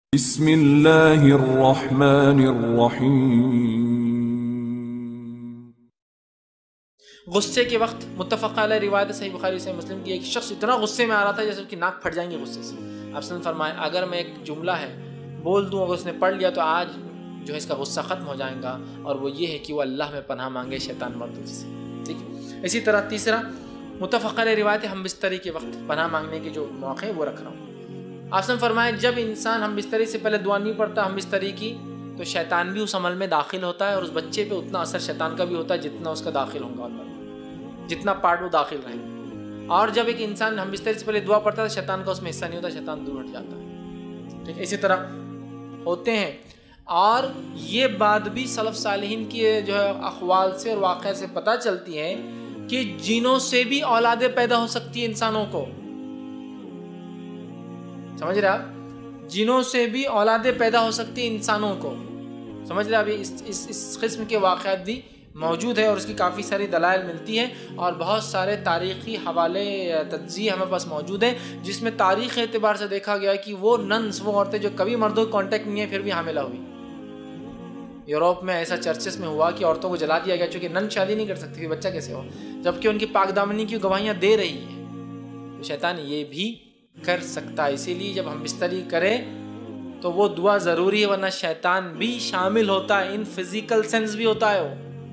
بسم اللہ الرحمن الرحیم۔ غصے کے وقت متفق علیہ روایت صحیح بخاری سے مسلم کی، ایک شخص اتنا غصے میں آ رہا تھا جیسے اس کی ناک پھٹ جائیں گے غصے سے۔ آپ صلی اللہ علیہ وسلم فرمائے اگر میں ایک جملہ ہے بول دوں، اگر اس نے پڑھ لیا تو آج جو ہے اس کا غصہ ختم ہو جائے گا، اور وہ یہ ہے کہ وہ اللہ میں پناہ مانگے شیطان مردود سے۔ ٹھیک ہے، اسی طرح تیسرا متفق علیہ روایت ہم بستری کے وقت پناہ مانگنے کے جو موقع ہے وہ رکھ رہا ہوں۔ آپ نے فرمایا جب انسان ہم بستری سے پہلے دعا نہیں پڑھتا ہم بستری کی، تو شیطان بھی اس عمل میں داخل ہوتا ہے، اور اس بچے پہ اتنا اثر شیطان کا بھی ہوتا ہے جتنا اس کا داخل ہوگا، جتنا پارٹ وہ داخل رہے گا۔ اور جب ایک انسان ہم بستری سے پہلے دعا پڑھتا ہے تو شیطان کا اس میں حصہ نہیں ہوتا، شیطان دور ہٹ جاتا ہے۔ ٹھیک ہے، اسی طرح ہوتے ہیں۔ اور یہ بات بھی سلف صالحین کی جو ہے اقوال سے اور واقعہ سے پتہ چلتی ہے کہ جنوں سے بھی اولادیں پیدا ہو سکتی ہیں انسانوں کو، سمجھ رہے آپ؟ جنوں سے بھی اولادیں پیدا ہو سکتی ہیں انسانوں کو، سمجھ رہے آپ؟ اس قسم کے واقعات بھی موجود ہے، اور اس کی کافی ساری دلائل ملتی ہیں، اور بہت سارے تاریخی حوالے تجزیے ہمیں پاس موجود ہیں جس میں تاریخ اعتبار سے دیکھا گیا کہ وہ ننس، وہ عورتیں جو کبھی مردوں کا کانٹیکٹ نہیں ہے پھر بھی حاملہ ہوئی۔ یوروپ میں ایسا چرچز میں ہوا کہ عورتوں کو جلا دیا گیا چونکہ نن شادی نہیں کر سکتی تھی، بچہ کیسے ہو، جبکہ ان کی پاک دامنی کی گواہیاں دے رہی ہے۔ تو شیطان یہ بھی کر سکتا ہے، اسی لیے جب ہم بستری کریں تو وہ دعا ضروری ہے، ورنہ شیطان بھی شامل ہوتا ہے، ان فزیکل سینس بھی ہوتا ہے وہ،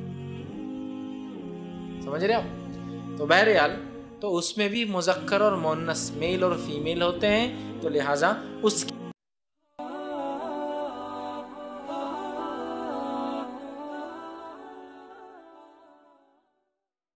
سمجھ رہے آپ؟ تو بہرحال تو اس میں بھی مذکر اور مؤنث، میل اور فیمیل ہوتے ہیں، تو لہٰذا اس